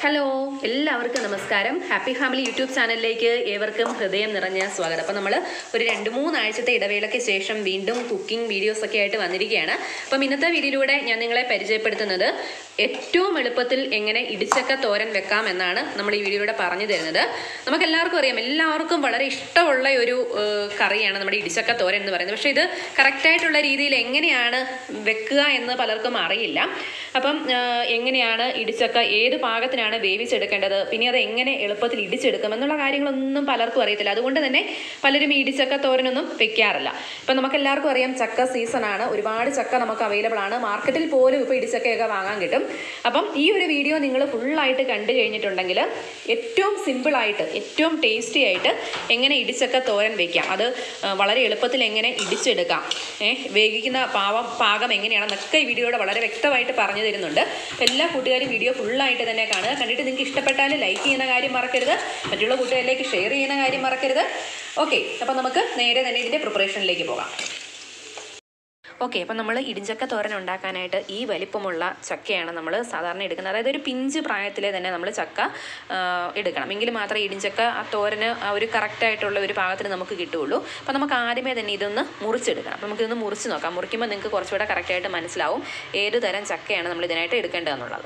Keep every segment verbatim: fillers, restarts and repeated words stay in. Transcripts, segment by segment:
Hello എല്ലാവർക്കും നമസ്കാരം. Happy family YouTube ചാനലിലേക്ക് ഏവർക്കും ഹൃദയം നിറഞ്ഞ സ്വാഗതം. അപ്പോൾ നമ്മൾ ഒരു രണ്ട് മൂന്നാഴ്ചത്തെ ഇടവേളയ്ക്ക് ശേഷം വീണ്ടും കുക്കിംഗ് വീഡിയോസൊക്കെ ആയിട്ട് വന്നിരിക്കുകയാണ്. അപ്പം ഇന്നത്തെ വീഡിയോയിലൂടെ ഞാൻ നിങ്ങളെ പരിചയപ്പെടുത്തുന്നത് ഏറ്റവും എളുപ്പത്തിൽ എങ്ങനെ ഇടിച്ചക്ക തോരൻ വെക്കാം എന്നാണ് നമ്മൾ ഈ വീഡിയോയിലൂടെ പറഞ്ഞു തരുന്നത്. നമുക്കെല്ലാവർക്കും അറിയാം, എല്ലാവർക്കും വളരെ ഇഷ്ടമുള്ള ഒരു കറിയാണ് നമ്മുടെ ഇടിച്ചക്ക തോരൻ എന്ന് പറയുന്നത്. പക്ഷേ ഇത് കറക്റ്റായിട്ടുള്ള രീതിയിൽ എങ്ങനെയാണ് വെക്കുക എന്ന് പലർക്കും അറിയില്ല. അപ്പം എങ്ങനെയാണ് ഇടിച്ചക്ക ഏത് പാകത്തിനാണ് വേവിച്ചെടുക്കേണ്ടത്, പിന്നെ അത് എങ്ങനെ എളുപ്പത്തിൽ ഇടിച്ചെടുക്കും എന്നുള്ള കാര്യങ്ങളൊന്നും പലർക്കും അറിയത്തില്ല. അതുകൊണ്ട് തന്നെ പലരും ഈ ഇടിച്ചക്ക തോരനൊന്നും വെക്കാറില്ല. ഇപ്പം നമുക്കെല്ലാവർക്കും അറിയാം, ചക്ക സീസണാണ്. ഒരുപാട് ചക്ക നമുക്ക് അവൈലബിൾ ആണ്. മാർക്കറ്റിൽ പോലും ഇപ്പോൾ ഇടിച്ചക്കയൊക്കെ വാങ്ങാൻ കിട്ടും. അപ്പം ഈ ഒരു വീഡിയോ നിങ്ങൾ ഫുള്ളായിട്ട് കണ്ടു കഴിഞ്ഞിട്ടുണ്ടെങ്കിൽ ഏറ്റവും സിമ്പിളായിട്ട് ഏറ്റവും ടേസ്റ്റി ആയിട്ട് എങ്ങനെ ഇടിച്ചക്ക തോരൻ വയ്ക്കാം, അത് വളരെ എളുപ്പത്തിൽ എങ്ങനെ ഇടിച്ചെടുക്കാം, ഏഹ് വേവിക്കുന്ന പാവം പാകം എങ്ങനെയാണെന്നൊക്കെ ഈ വീഡിയോയുടെ വളരെ വ്യക്തമായിട്ട് പറഞ്ഞു തരുന്നുണ്ട്. എല്ലാ കൂട്ടുകാരും വീഡിയോ ഫുള്ളായിട്ട് തന്നെ കാണുക. കണ്ടിട്ട് നിങ്ങൾക്ക് ഇഷ്ടപ്പെട്ടാൽ ലൈക്ക് ചെയ്യുന്ന കാര്യം മറക്കരുത്, മറ്റുള്ള കൂട്ടുകാരിലേക്ക് ഷെയർ ചെയ്യുന്ന കാര്യം മറക്കരുത്. ഓക്കെ, അപ്പം നമുക്ക് നേരെ തന്നെ ഇതിൻ്റെ പ്രിപ്പറേഷനിലേക്ക് പോകാം. ഓക്കെ, അപ്പം നമ്മൾ ഇടിഞ്ചക്ക തോരൻ ഉണ്ടാക്കാനായിട്ട് ഈ വലിപ്പമുള്ള ചക്കയാണ് നമ്മൾ സാധാരണ എടുക്കുന്നത്. അതായത് ഒരു പിഞ്ച് പ്രായത്തിലെ തന്നെ നമ്മൾ ചക്ക എടുക്കണം, എങ്കിൽ മാത്രമേ ഇടിഞ്ചക്ക ആ തോരന് ആ ഒരു കറക്റ്റായിട്ടുള്ള ഒരു പാകത്തിന് നമുക്ക് കിട്ടുകയുള്ളൂ. അപ്പം നമുക്ക് ആദ്യമേ തന്നെ ഇതൊന്ന് മുറിച്ചെടുക്കണം. അപ്പം നമുക്കിതൊന്ന് മുറിച്ച് നോക്കാം. മുറിക്കുമ്പോൾ നിങ്ങൾക്ക് കുറച്ചുകൂടെ കറക്റ്റായിട്ട് മനസ്സിലാവും ഏത് തരം ചക്കയാണ് നമ്മൾ ഇതിനായിട്ട് എടുക്കേണ്ടതെന്നുള്ളത്.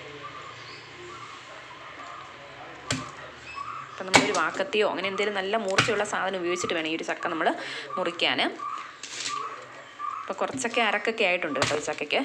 അപ്പം നമ്മളൊരു വാക്കത്തിയോ അങ്ങനെ എന്തെങ്കിലും നല്ല മൂർച്ചയുള്ള സാധനം ഉപയോഗിച്ചിട്ട് വേണം ഈ ഒരു ചക്ക നമ്മൾ മുറിക്കാൻ. അപ്പോൾ കുറച്ചൊക്കെ അരക്കൊക്കെ ആയിട്ടുണ്ട് കേട്ടോ ചക്കയ്ക്ക്.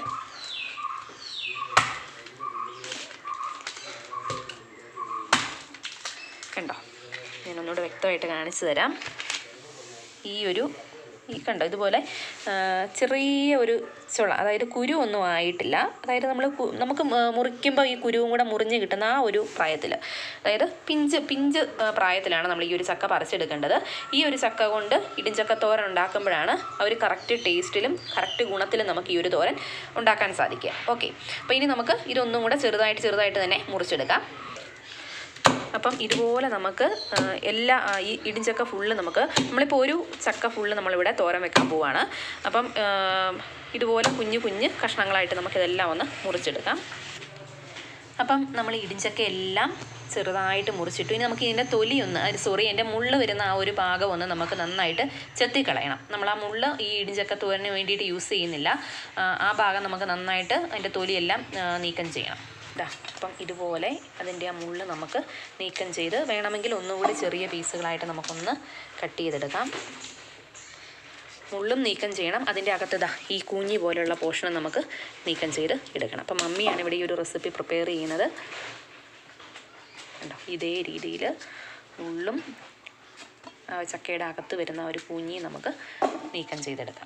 കണ്ടോ, ഞാനൊന്നുകൂടെ വ്യക്തമായിട്ട് കാണിച്ചു തരാം. ഈ ഒരു ഈ കണ്ടോ, ഇതുപോലെ ചെറിയ ഒരു ചുള, അതായത് കുരു ഒന്നും ആയിട്ടില്ല. അതായത് നമ്മൾ നമുക്ക് മുറിക്കുമ്പോൾ ഈ കുരുവും കൂടെ മുറിഞ്ഞ് കിട്ടുന്ന ആ ഒരു പ്രായത്തിൽ, അതായത് പിഞ്ച് പിഞ്ച് പ്രായത്തിലാണ് നമ്മൾ ഈ ഒരു ചക്ക പറിച്ചെടുക്കേണ്ടത്. ഈ ഒരു ചക്ക കൊണ്ട് ഇടിഞ്ചക്ക തോരൻ ഉണ്ടാക്കുമ്പോഴാണ് ആ ഒരു കറക്റ്റ് ടേസ്റ്റിലും കറക്റ്റ് ഗുണത്തിലും നമുക്ക് ഈ ഒരു തോരൻ ഉണ്ടാക്കാൻ സാധിക്കുക. ഓക്കെ, അപ്പോൾ ഇനി നമുക്ക് ഇതൊന്നും കൂടെ ചെറുതായിട്ട് ചെറുതായിട്ട് തന്നെ മുറിച്ചെടുക്കാം. അപ്പം ഇതുപോലെ നമുക്ക് എല്ലാ ഈ ഇടിഞ്ചക്ക ഫുള്ള് നമുക്ക് നമ്മളിപ്പോൾ ഒരു ചക്ക ഫുള്ള് നമ്മളിവിടെ തോരൻ വെക്കാൻ പോവുകയാണ്. അപ്പം ഇതുപോലെ കുഞ്ഞു കുഞ്ഞ് കഷ്ണങ്ങളായിട്ട് നമുക്കിതെല്ലാം ഒന്ന് മുറിച്ചെടുക്കാം. അപ്പം നമ്മൾ ഇടിഞ്ചക്ക എല്ലാം ചെറുതായിട്ട് മുറിച്ചിട്ടു. ഇനി നമുക്ക് ഇതിൻ്റെ തൊലിയൊന്ന് സോറി എൻ്റെ മുള്ള് വരുന്ന ആ ഒരു ഭാഗം ഒന്ന് നമുക്ക് നന്നായിട്ട് ചെത്തിക്കളയണം. നമ്മൾ ആ മുള്ള് ഈ ഇടിഞ്ചക്ക തോരന് വേണ്ടിയിട്ട് യൂസ് ചെയ്യുന്നില്ല. ആ ഭാഗം നമുക്ക് നന്നായിട്ട് അതിൻ്റെ തൊലിയെല്ലാം നീക്കം ചെയ്യണം. ഇതാ, അപ്പം ഇതുപോലെ അതിൻ്റെ ആ മുള്ള് നമുക്ക് നീക്കം ചെയ്ത് വേണമെങ്കിൽ ഒന്നുകൂടി ചെറിയ പീസുകളായിട്ട് നമുക്കൊന്ന് കട്ട് ചെയ്തെടുക്കാം. മുള്ളും നീക്കം ചെയ്യണം. അതിൻ്റെ അകത്ത് ഇതാ ഈ കൂഞ്ഞി പോലെയുള്ള പോർഷനും നമുക്ക് നീക്കം ചെയ്ത് എടുക്കണം. അപ്പം മമ്മിയാണ് ഇവിടെ ഈ ഒരു റെസിപ്പി പ്രിപ്പയർ ചെയ്യുന്നത്. കണ്ടോ, ഇതേ രീതിയിൽ മുള്ളും ചക്കയുടെ അകത്ത് വരുന്ന ഒരു കൂഞ്ഞി നമുക്ക് നീക്കം ചെയ്തെടുക്കാം.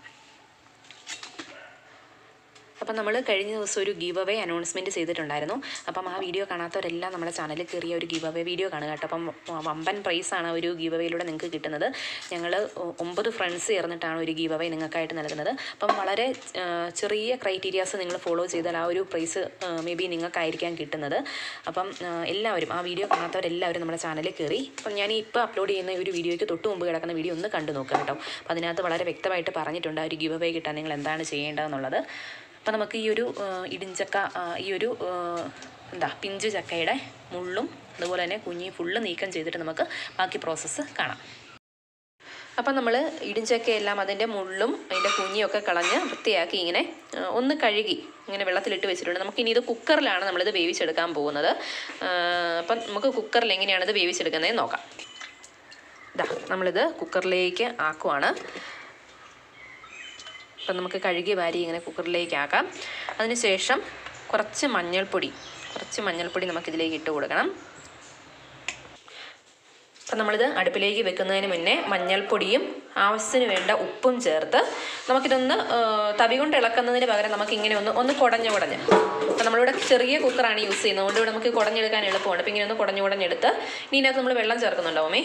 അപ്പം നമ്മൾ കഴിഞ്ഞ ദിവസം ഒരു ഗീവ് അവേ അനൗൺസ്മെൻറ്റ് ചെയ്തിട്ടുണ്ടായിരുന്നു. അപ്പം ആ വീഡിയോ കാണാത്തവരെല്ലാം നമ്മുടെ ചാനലിൽ കയറിയ ഒരു ഗീവ് അവേ വീഡിയോ കാണുക കേട്ടോ. അപ്പം വമ്പൻ പ്രൈസാണ് ഒരു ഗീവ് അവേയിലൂടെ നിങ്ങൾക്ക് കിട്ടുന്നത്. ഞങ്ങൾ ഒമ്പത് ഫ്രണ്ട്സ് ചേർന്നിട്ടാണ് ഒരു ഗീവ് അവേ നിങ്ങൾക്കായിട്ട് നൽകുന്നത്. അപ്പം വളരെ ചെറിയ ക്രൈറ്റീരിയാസ് നിങ്ങൾ ഫോളോ ചെയ്താൽ ആ ഒരു പ്രൈസ് മേ ബി നിങ്ങൾക്കായിരിക്കാം കിട്ടുന്നത്. അപ്പം എല്ലാവരും ആ വീഡിയോ കാണാത്തവരെല്ലാവരും നമ്മുടെ ചാനലിൽ കയറി അപ്പം ഞാൻ ഇപ്പോൾ അപ്ലോഡ് ചെയ്യുന്ന ഒരു വീഡിയോയ്ക്ക് തൊട്ട് മുമ്പ് കിടക്കുന്ന വീഡിയോ ഒന്ന് കണ്ടു നോക്കുക കേട്ടോ. അപ്പം അതിനകത്ത് വളരെ വ്യക്തമായിട്ട് പറഞ്ഞിട്ടുണ്ട് ആ ഒരു ഗീവ് അവേ കിട്ടാൻ നിങ്ങൾ എന്താണ് ചെയ്യേണ്ടതെന്നുള്ളത്. അപ്പം നമുക്ക് ഈ ഒരു ഇടിഞ്ചക്ക ഈ ഒരു എന്താ പിഞ്ച് ചക്കയുടെ മുള്ളും അതുപോലെ തന്നെ കുഞ്ഞി ഫുള്ള് നീക്കം ചെയ്തിട്ട് നമുക്ക് ബാക്കി പ്രോസസ്സ് കാണാം. അപ്പം നമ്മൾ ഇടിഞ്ചക്കയെല്ലാം അതിൻ്റെ മുള്ളും അതിൻ്റെ കുഞ്ഞിയൊക്കെ കളഞ്ഞ് വൃത്തിയാക്കി ഇങ്ങനെ ഒന്ന് കഴുകി ഇങ്ങനെ വെള്ളത്തിലിട്ട് വെച്ചിട്ടുണ്ട്. നമുക്കിനി ഇത് കുക്കറിലാണ് നമ്മളിത് വേവിച്ചെടുക്കാൻ പോകുന്നത്. അപ്പം നമുക്ക് കുക്കറിൽ എങ്ങനെയാണിത് വേവിച്ചെടുക്കുന്നതെന്ന് നോക്കാം. ഇതാ നമ്മളിത് കുക്കറിലേക്ക് ആക്കുവാണ്. അപ്പം നമുക്ക് കഴുകി വാരി ഇങ്ങനെ കുക്കറിലേക്ക് ആക്കാം. അതിനുശേഷം കുറച്ച് മഞ്ഞൾപ്പൊടി കുറച്ച് മഞ്ഞൾപ്പൊടി നമുക്കിതിലേക്ക് ഇട്ട് കൊടുക്കണം. അപ്പം നമ്മളിത് അടുപ്പിലേക്ക് വെക്കുന്നതിന് മുന്നേ മഞ്ഞൾപ്പൊടിയും ആവശ്യത്തിന് വേണ്ട ഉപ്പും ചേർത്ത് നമുക്കിതൊന്ന് തവി കൊണ്ട് ഇളക്കുന്നതിന് പകരം നമുക്കിങ്ങനെ ഒന്ന് ഒന്ന് കുടഞ്ഞ് കുടഞ്ഞ് അപ്പം നമ്മളിവിടെ ചെറിയ കുക്കറാണ് യൂസ് ചെയ്യുന്നത്, അതുകൊണ്ട് ഇവിടെ നമുക്ക് കുടഞ്ഞെടുക്കാൻ എളുപ്പമുണ്ട്. അപ്പം ഇങ്ങനെ ഒന്ന് കുടഞ്ഞ് കുടഞ്ഞെടുത്ത് ഇനി ഇതിനകത്ത് നമ്മൾ വെള്ളം ചേർക്കുന്നുണ്ടോ അമ്മേ?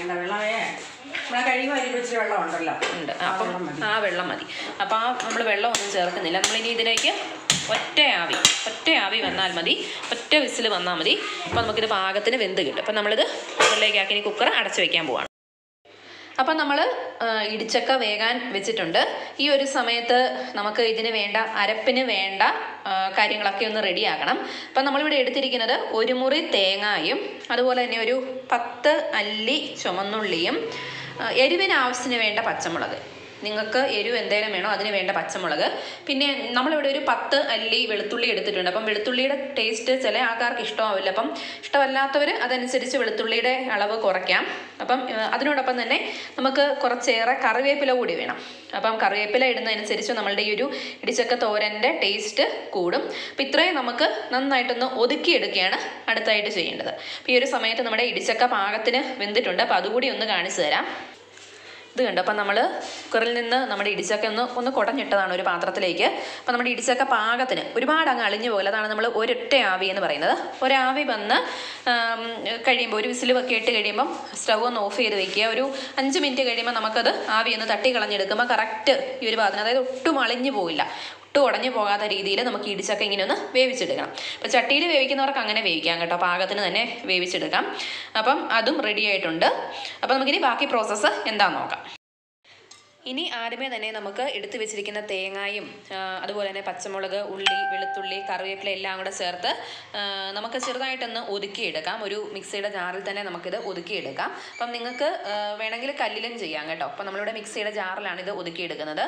ഉണ്ട്. അപ്പം ആ വെള്ളം മതി. അപ്പം ആ നമ്മൾ വെള്ളം ഒന്നും ചേർക്കുന്നില്ല. നമ്മളിനി ഇതിലേക്ക് ഒറ്റ ആവി ഒറ്റ ആവി വന്നാൽ മതി, ഒറ്റ വിസിൽ വന്നാൽ മതി. അപ്പോൾ നമുക്കിത് പാകത്തിന് വെന്ത് കിട്ടും. അപ്പം നമ്മളിത് കുക്കറിലേക്കാക്കി ഇനി കുക്കർ അടച്ചു വയ്ക്കാൻ പോവാണ്. അപ്പം നമ്മൾ ഇടിച്ചക്ക വേകാൻ വെച്ചിട്ടുണ്ട്. ഈ ഒരു സമയത്ത് നമുക്ക് ഇതിന് വേണ്ട അരപ്പിന് വേണ്ട കാര്യങ്ങളൊക്കെ ഒന്ന് റെഡിയാക്കണം. അപ്പം നമ്മളിവിടെ എടുത്തിരിക്കുന്നത് ഒരു മുറി തേങ്ങായും അതുപോലെ തന്നെ ഒരു പത്ത് അല്ലി ചുമന്നുള്ളിയും എരിവിന് ആവശ്യത്തിന് വേണ്ട പച്ചമുളക്, നിങ്ങൾക്ക് എരിവ് എന്തെങ്കിലും വേണോ അതിന് വേണ്ട പച്ചമുളക്, പിന്നെ നമ്മളിവിടെ ഒരു പത്ത് അല്ലി വെളുത്തുള്ളി എടുത്തിട്ടുണ്ട്. അപ്പം വെളുത്തുള്ളിയുടെ ടേസ്റ്റ് ചില ആൾക്കാർക്ക് ഇഷ്ടമാവില്ല, അപ്പം ഇഷ്ടമല്ലാത്തവർ അതനുസരിച്ച് വെളുത്തുള്ളിയുടെ അളവ് കുറയ്ക്കാം. അപ്പം അതിനോടൊപ്പം തന്നെ നമുക്ക് കുറച്ചേറെ കറിവേപ്പില കൂടി വേണം. അപ്പം കറിവേപ്പില ഇടുന്നതനുസരിച്ച് നമ്മളുടെ ഈ ഒരു ഇടിച്ചക്ക തോരൻ്റെ ടേസ്റ്റ് കൂടും. അപ്പം ഇത്രയും നമുക്ക് നന്നായിട്ടൊന്ന് ഒതുക്കിയെടുക്കുകയാണ് അടുത്തായിട്ട് ചെയ്യേണ്ടത്. അപ്പോൾ ഈ ഒരു സമയത്ത് നമ്മുടെ ഇടിച്ചക്ക പാകത്തിന് വെന്തിട്ടുണ്ട്. അപ്പോൾ അതുകൂടി ഒന്ന് കാണിച്ചു തരാം. ഇത് കണ്ടോ, അപ്പം നമ്മൾ കുക്കറിൽ നിന്ന് നമ്മുടെ ഇടിച്ചക്ക ഒന്ന് ഒന്ന് കുടഞ്ഞിട്ടതാണ് ഒരു പാത്രത്തിലേക്ക്. അപ്പം നമ്മുടെ ഇടിച്ചക്ക പാകത്തിന് ഒരുപാട് അങ്ങ് അളിഞ്ഞു പോകില്ല. അതാണ് നമ്മൾ ഒരൊറ്റ ആവി എന്ന് പറയുന്നത്. ഒരാവി വന്ന് കഴിയുമ്പോൾ ഒരു വിസിൽ ഒക്കെ ഇട്ട് കഴിയുമ്പം സ്റ്റവ് ഒന്ന് ഓഫ് ചെയ്ത് വെക്കുക. ഒരു അഞ്ച് മിനിറ്റ് കഴിയുമ്പോൾ നമുക്കത് ആവി ഒന്ന് തട്ടി കളഞ്ഞെടുക്കുമ്പോൾ കറക്റ്റ് ഈ ഒരു പാകത്തിന്, അതായത് ഒട്ടും അളിഞ്ഞു പോയില്ല, ഒട്ടും ഉടഞ്ഞു പോകാത്ത രീതിയിൽ നമുക്ക് ഇടിച്ചക്ക ഇങ്ങനെ ഒന്ന് വേവിച്ചെടുക്കണം. അപ്പോൾ ചട്ടിയിൽ വേവിക്കുന്നവർക്ക് അങ്ങനെ വേവിക്കാം കേട്ടോ, പാകത്തിന് തന്നെ വേവിച്ചെടുക്കാം. അപ്പം അതും റെഡി ആയിട്ടുണ്ട്. അപ്പം നമുക്കിനി ബാക്കി പ്രോസസ്സ് എന്താണെന്ന് നോക്കാം. ഇനി ആദ്യമേ തന്നെ നമുക്ക് എടുത്തു വെച്ചിരിക്കുന്ന തേങ്ങായും അതുപോലെ തന്നെ പച്ചമുളക്, ഉള്ളി, വെളുത്തുള്ളി, കറിവേപ്പില എല്ലാം കൂടെ ചേർത്ത് നമുക്ക് ചെറുതായിട്ടൊന്ന് ഒതുക്കിയെടുക്കാം. ഒരു മിക്സിയുടെ ജാറിൽ തന്നെ നമുക്കിത് ഒതുക്കിയെടുക്കാം. അപ്പം നിങ്ങൾക്ക് വേണമെങ്കിൽ കല്ലിലും ചെയ്യാം കേട്ടോ. അപ്പം നമ്മളിവിടെ മിക്സിയുടെ ജാറിലാണ് ഇത് ഒതുക്കിയെടുക്കുന്നത്.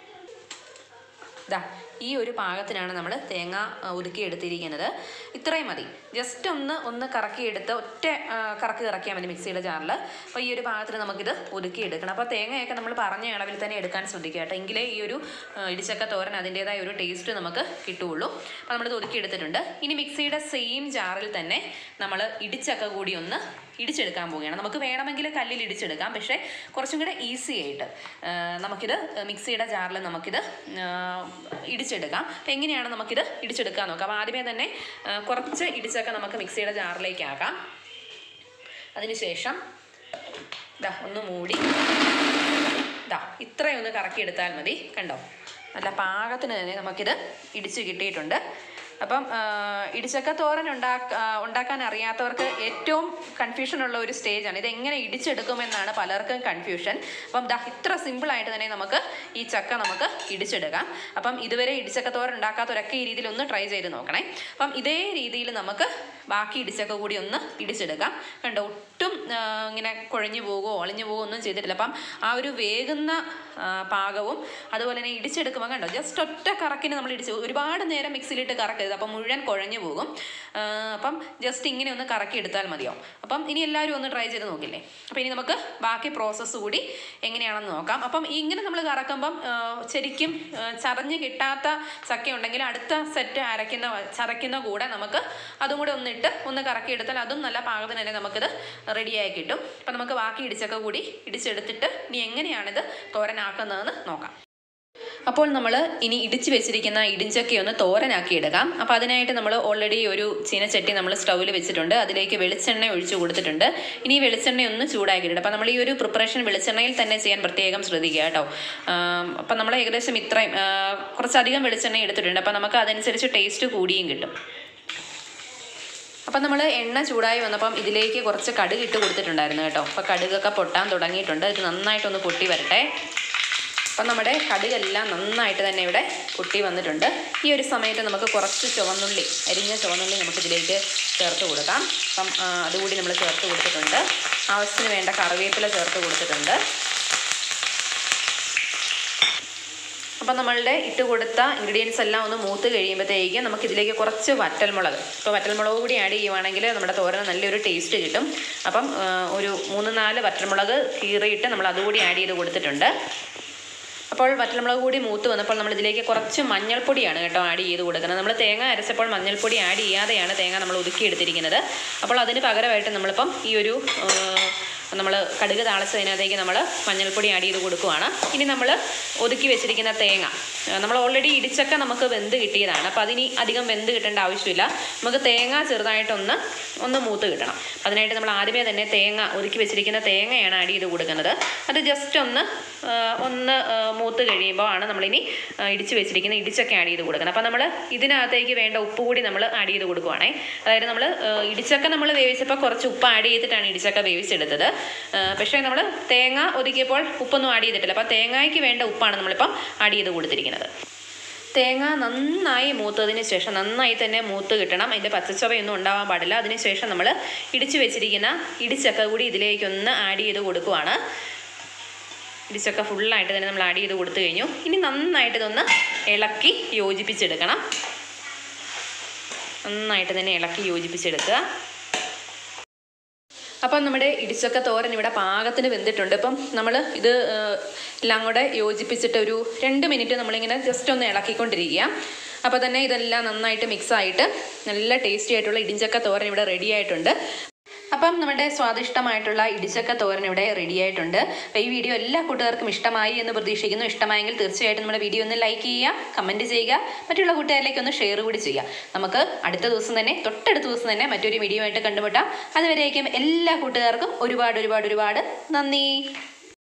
ഇതാ ഈ ഒരു പാകത്തിനാണ് നമ്മൾ തേങ്ങ ഒതുക്കി എടുത്തിരിക്കുന്നത്. ഇത്രയും മതി. ജസ്റ്റ് ഒന്ന് ഒന്ന് കറക്കിയെടുത്ത് ഒറ്റ കറക്കി കറക്കിയാൽ മതി മിക്സിയുടെ ജാറിൽ. അപ്പോൾ ഈ ഒരു പാകത്തിന് നമുക്കിത് ഒതുക്കിയെടുക്കണം. അപ്പോൾ തേങ്ങയൊക്കെ നമ്മൾ പറഞ്ഞ അളവിൽ തന്നെ എടുക്കാൻ ശ്രദ്ധിക്കുക കേട്ടോ, എങ്കിലേ ഈ ഒരു ഇടിച്ചക്ക തോരൻ അതിൻ്റേതായ ഒരു ടേസ്റ്റ് നമുക്ക് കിട്ടുകയുള്ളൂ. അപ്പോൾ നമ്മളിത് ഒതുക്കിയെടുത്തിട്ടുണ്ട്. ഇനി മിക്സിയുടെ സെയിം ജാറിൽ തന്നെ നമ്മൾ ഇടിച്ചക്ക കൂടി ഒന്ന് ഇടിച്ചെടുക്കാൻ പോവുകയാണ്. നമുക്ക് വേണമെങ്കിൽ കല്ലിൽ ഇടിച്ചെടുക്കാം, പക്ഷേ കുറച്ചും കൂടെ ഈസി ആയിട്ട് നമുക്കിത് മിക്സിയുടെ ജാറിൽ നമുക്കിത് ഇടിച്ചെടുക്കാം. അപ്പം എങ്ങനെയാണ് നമുക്കിത് ഇടിച്ചെടുക്കാൻ നോക്കാം. അപ്പോൾ ആദ്യമേ തന്നെ കുറച്ച് ഇടിച്ചക്ക നമുക്ക് മിക്സിയുടെ ജാറിലേക്ക് ആക്കാം. അതിനുശേഷം ഇതാ ഒന്ന് മൂടി ഇതാ ഇത്രയൊന്ന് കറക്കിയെടുത്താൽ മതി. കണ്ടോ, നല്ല പാകത്തിന് തന്നെ നമുക്കിത് ഇടിച്ച് കിട്ടിയിട്ടുണ്ട്. അപ്പം ഇടിച്ചക്ക തോരൻ ഉണ്ടാക്ക ഉണ്ടാക്കാൻ അറിയാത്തവർക്ക് ഏറ്റവും കൺഫ്യൂഷനുള്ള ഒരു സ്റ്റേജാണ്. ഇതെങ്ങനെ ഇടിച്ചെടുക്കുമെന്നാണ് പലർക്കും കൺഫ്യൂഷൻ. അപ്പം ദാ ഇത്ര സിമ്പിളായിട്ട് തന്നെ നമുക്ക് ഈ ചക്ക നമുക്ക് ഇടിച്ചെടുക്കാം. അപ്പം ഇതുവരെ ഇടിച്ചക്ക തോരൻ ഉണ്ടാക്കാത്തവരൊക്കെ ഈ രീതിയിൽ ഒന്ന് ട്രൈ ചെയ്ത് നോക്കണേ. അപ്പം ഇതേ രീതിയിൽ നമുക്ക് ബാക്കി ഇടിച്ചക്ക കൂടി ഒന്ന് ഇടിച്ചെടുക്കാം. കണ്ടോ, ഒട്ടും ഇങ്ങനെ കുഴഞ്ഞു പോകുമോ ഒളിഞ്ഞു പോകുമോ ഒന്നും ചെയ്തിട്ടില്ല. അപ്പം ആ ഒരു വേകുന്ന പാകവും അതുപോലെ തന്നെ ഇടിച്ചെടുക്കുമ്പോൾ കണ്ടോ, ജസ്റ്റ് ഒറ്റ കറക്കിന് നമ്മൾ ഇടിച്ച് ഒരുപാട് നേരം മിക്സിയിലിട്ട് കറക്കരുത്, അപ്പം മുഴുവൻ കുഴഞ്ഞു പോകും. അപ്പം ജസ്റ്റ് ഇങ്ങനെ ഒന്ന് കറക്കി എടുത്താൽ മതിയാവും. അപ്പം ഇനി എല്ലാവരും ഒന്ന് ട്രൈ ചെയ്ത് നോക്കില്ലേ. അപ്പം ഇനി നമുക്ക് ബാക്കി പ്രോസസ്സ് കൂടി എങ്ങനെയാണെന്ന് നോക്കാം. അപ്പം ഇങ്ങനെ നമ്മൾ കറക്കുമ്പം ശരിക്കും ചതഞ്ഞ് കിട്ടാത്ത ചക്ക ഉണ്ടെങ്കിൽ അടുത്ത സെറ്റ് അരയ്ക്കുന്ന ചതയ്ക്കുന്ന കൂടെ നമുക്ക് അതും കൂടെ ഒന്നിട്ട് ഒന്ന് കറക്കിയെടുത്താൽ അതും നല്ല പാകത്തിന് തന്നെ നമുക്കിത് റെഡിയായി കിട്ടും. അപ്പം നമുക്ക് ബാക്കി ഇടിച്ചക്ക കൂടി ഇടിച്ചെടുത്തിട്ട് ഇനി എങ്ങനെയാണിത് തോരനാക്കുന്നതെന്ന് നോക്കാം. അപ്പോൾ നമ്മൾ ഇനി ഇടിച്ച് വെച്ചിരിക്കുന്ന ഇടിഞ്ചക്ക ഒന്ന് തോരനാക്കി എടുക്കാം. അപ്പോൾ അതിനായിട്ട് നമ്മൾ ഓൾറെഡി ഒരു ചീനച്ചട്ടി നമ്മൾ സ്റ്റൗവിൽ വെച്ചിട്ടുണ്ട്. അതിലേക്ക് വെളിച്ചെണ്ണ ഒഴിച്ച് കൊടുത്തിട്ടുണ്ട്. ഇനി വെളിച്ചെണ്ണ ഒന്ന് ചൂടാക്കിയിട്ടുണ്ട്. അപ്പോൾ നമ്മൾ ഈ ഒരു പ്രിപ്പറേഷൻ വെളിച്ചെണ്ണയിൽ തന്നെ ചെയ്യാൻ പ്രത്യേകം ശ്രദ്ധിക്കുക കേട്ടോ. അപ്പം നമ്മൾ ഏകദേശം ഇത്രയും കുറച്ചധികം വെളിച്ചെണ്ണ എടുത്തിട്ടുണ്ട്. അപ്പോൾ നമുക്ക് അതനുസരിച്ച് ടേസ്റ്റ് കൂടിയും കിട്ടും. അപ്പം നമ്മൾ എണ്ണ ചൂടായി വന്നപ്പം ഇതിലേക്ക് കുറച്ച് കടുക് ഇട്ട് കൊടുത്തിട്ടുണ്ടായിരുന്നു കേട്ടോ. അപ്പോൾ കടുകൊക്കെ പൊട്ടാൻ തുടങ്ങിയിട്ടുണ്ട്. ഇത് നന്നായിട്ടൊന്ന് പൊട്ടി വരട്ടെ. അപ്പം നമ്മുടെ കടുകെല്ലാം നന്നായിട്ട് തന്നെ ഇവിടെ പൊട്ടി വന്നിട്ടുണ്ട്. ഈ ഒരു സമയത്ത് നമുക്ക് കുറച്ച് ചുവന്നുള്ളി, അരിഞ്ഞ ചുവന്നുള്ളി നമുക്കിതിലേക്ക് ചേർത്ത് കൊടുക്കാം. അപ്പം അതുകൂടി നമ്മൾ ചേർത്ത് കൊടുത്തിട്ടുണ്ട്. ആവശ്യത്തിന് വേണ്ട കറിവേപ്പില ചേർത്ത് കൊടുത്തിട്ടുണ്ട്. അപ്പം നമ്മളുടെ ഇട്ട് കൊടുത്ത ഇൻഗ്രീഡിയൻസ് എല്ലാം ഒന്ന് മൂത്ത് കഴിയുമ്പോഴത്തേക്ക് നമുക്കിതിലേക്ക് കുറച്ച് വറ്റൽമുളക്, ഇപ്പോൾ വറ്റൽമുളക് കൂടി ആഡ് ചെയ്യുവാണെങ്കിൽ നമ്മുടെ തോരന് നല്ലൊരു ടേസ്റ്റ് കിട്ടും. അപ്പം ഒരു മൂന്ന് നാല് വറ്റൽമുളക് കീറിയിട്ട് നമ്മൾ അതുകൂടി ആഡ് ചെയ്ത് കൊടുത്തിട്ടുണ്ട്. അപ്പോൾ വറ്റൽമുളക് കൂടി മൂത്ത് വന്നപ്പോൾ നമ്മൾ ഇതിലേക്ക് കുറച്ച് മഞ്ഞൾപ്പൊടിയാണ് കേട്ടോ ആഡ് ചെയ്ത് കൊടുക്കുന്നത്. നമ്മൾ തേങ്ങ അരച്ചപ്പോൾ മഞ്ഞൾപ്പൊടി ആഡ് ചെയ്യാതെയാണ് തേങ്ങ നമ്മൾ ഒതുക്കിയെടുത്തിരിക്കുന്നത്. അപ്പോൾ അതിന് പകരമായിട്ട് നമ്മളിപ്പം ഈ ഒരു നമ്മൾ കടുക് താളിച്ചതിനകത്തേക്ക് നമ്മൾ മഞ്ഞൾപ്പൊടി ആഡ് ചെയ്ത് കൊടുക്കുകയാണ്. ഇനി നമ്മൾ ഒതുക്കി വെച്ചിരിക്കുന്ന തേങ്ങ, നമ്മൾ ഓൾറെഡി ഇടിച്ചക്ക നമുക്ക് വെന്ത് കിട്ടിയതാണ്. അപ്പോൾ അതിനി അധികം വെന്ത് കിട്ടേണ്ട ആവശ്യമില്ല. നമുക്ക് തേങ്ങ ചെറുതായിട്ടൊന്ന് ഒന്ന് മൂത്ത് കിട്ടണം. അതിനായിട്ട് നമ്മൾ ആദ്യമേ തന്നെ തേങ്ങ ഒതുക്കി വെച്ചിരിക്കുന്ന തേങ്ങയാണ് ആഡ് ചെയ്ത് കൊടുക്കുന്നത്. അത് ജസ്റ്റ് ഒന്ന് ഒന്ന് മൂത്ത് കഴിയുമ്പോൾ ആണ് നമ്മളിനി ഇടിച്ച് വെച്ചിരിക്കുന്ന ഇടിച്ചക്ക ആഡ് ചെയ്ത് കൊടുക്കുന്നത്. അപ്പോൾ നമ്മൾ ഇതിനകത്തേക്ക് വേണ്ട ഉപ്പ് കൂടി നമ്മൾ ആഡ് ചെയ്ത് കൊടുക്കുവാണേ. അതായത് നമ്മൾ ഇടിച്ചക്ക നമ്മൾ വേവിച്ചപ്പോൾ കുറച്ച് ഉപ്പ് ആഡ് ചെയ്തിട്ടാണ് ഇടിച്ചക്ക വേവിച്ചെടുത്തത്. പക്ഷേ നമ്മൾ തേങ്ങ ഒതുക്കിയപ്പോൾ ഉപ്പൊന്നും ആഡ് ചെയ്തിട്ടില്ല. അപ്പോൾ തേങ്ങയ്ക്ക് വേണ്ട ഉപ്പാണ് നമ്മളിപ്പം ആഡ് ചെയ്ത് കൊടുത്തിരിക്കുന്നത്. തേങ്ങ നന്നായി മൂത്തതിന് ശേഷം നന്നായി തന്നെ മൂത്ത് കിട്ടണം. അതിൻ്റെ പച്ചച്ചൊവയൊന്നും ഉണ്ടാവാൻ പാടില്ല. അതിനുശേഷം നമ്മൾ ഇടിച്ചു വെച്ചിരിക്കുന്ന ഇടിച്ചക്ക കൂടി ഇതിലേക്കൊന്ന് ആഡ് ചെയ്ത് കൊടുക്കുവാണ്. ഇടിച്ചക്ക ഫുള്ളായിട്ട് തന്നെ നമ്മൾ ആഡ് ചെയ്ത് കൊടുത്തു കഴിഞ്ഞു. ഇനി നന്നായിട്ട് ഇതൊന്ന് ഇളക്കി യോജിപ്പിച്ചെടുക്കണം. നന്നായിട്ട് തന്നെ ഇളക്കി യോജിപ്പിച്ചെടുക്കുക. അപ്പം നമ്മുടെ ഇടിച്ചക്ക തോരൻ ഇവിടെ പാകത്തിന് വെന്തിട്ടുണ്ട്. ഇപ്പം നമ്മൾ ഇത് എല്ലാം കൂടെ യോജിപ്പിച്ചിട്ട് ഒരു രണ്ട് മിനിറ്റ് നമ്മളിങ്ങനെ ജസ്റ്റ് ഒന്ന് ഇളക്കിക്കൊണ്ടിരിക്കുക. അപ്പോൾ തന്നെ ഇതെല്ലാം നന്നായിട്ട് മിക്സായിട്ട് നല്ല ടേസ്റ്റി ആയിട്ടുള്ള ഇടിച്ചക്ക തോരൻ ഇവിടെ റെഡി ആയിട്ടുണ്ട്. അപ്പം നമ്മുടെ സ്വാദിഷ്ടമായിട്ടുള്ള ഇടിച്ചക്ക തോരൻ ഇവിടെ റെഡി ആയിട്ടുണ്ട്. അപ്പോൾ ഈ വീഡിയോ എല്ലാ കൂട്ടുകാർക്കും ഇഷ്ടമായി എന്ന് പ്രതീക്ഷിക്കുന്നു. ഇഷ്ടമായെങ്കിൽ തീർച്ചയായിട്ടും നമ്മുടെ വീഡിയോ ഒന്ന് ലൈക്ക് ചെയ്യുക, കമൻറ്റ് ചെയ്യുക, മറ്റുള്ള കൂട്ടുകാരിലേക്ക് ഒന്ന് ഷെയർ കൂടി ചെയ്യുക. നമുക്ക് അടുത്ത ദിവസം തന്നെ തൊട്ടടുത്ത ദിവസം തന്നെ മറ്റൊരു വീഡിയോ ആയിട്ട് കണ്ടുമുട്ടാം. അതുവരേക്കും എല്ലാ കൂട്ടുകാർക്കും ഒരുപാട് ഒരുപാട് ഒരുപാട് നന്ദി.